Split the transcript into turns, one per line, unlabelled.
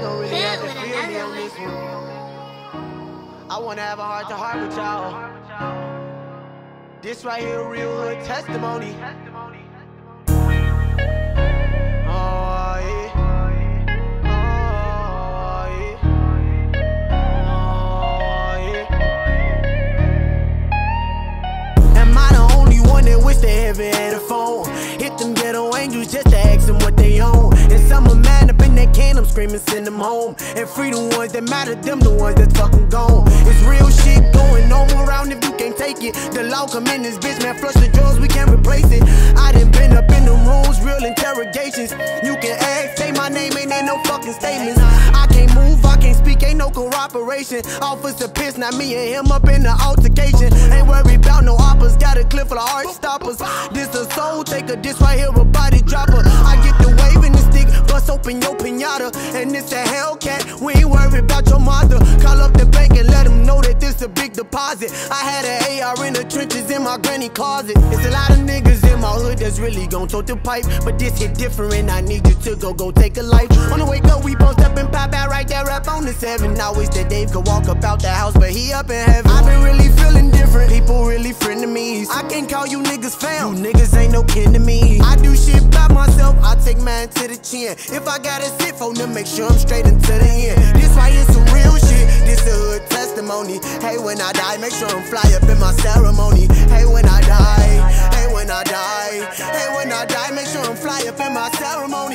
gon' really have to feel me on this one. I wanna have a heart to heart with y'all. This right here, real hood testimony. Oh yeah. Oh yeah. Oh yeah. Am I the only one that wish they ever had a phone? Hit them ghetto angels just to ask them what they own. And some are mad up in that can, I'm screaming send them home. And free the ones that matter, them the ones that's fucking gone. It's real shit going on around if you can't take it. The law come in this bitch, man, flush the drugs, we can't replace it. I done been up in the rooms, real interrogations. You can ask, say my name, ain't there no fucking statements. I can't move, I can't speak, ain't no cooperation. Officer pissed, not me and him up in the altercation. Ain't worried about no oppas, got a clip full of heart stoppers. This a soul taker, this right here a body dropper. I get the wave in the stick, bust open your pinata. And this a Hellcat, we ain't worried about your mother. Call up the bank and let them know that this a big deposit. I had an AR in the trenches in my granny closet. It's a lot of niggas in my hood that's really gon' tote the pipe, but this hit different, I need you to go take a life. On the wake up, we both up and pop out right there up on the 7. I wish that Dave could walk up out the house, but he up in heaven. I've been really feeling different, people really frenemies. I can't call you niggas fam, you niggas ain't no kin to me. I do shit by myself, I take mine to the chin. If I gotta sit for them, make sure I'm straight until the end. This right here some real shit, this a hood testimony. Hey, when I die, make sure I'm fly up in my ceremony. Hey, when I die, hey, when I die, hey, when I die, make sure I'm fly up in my ceremony.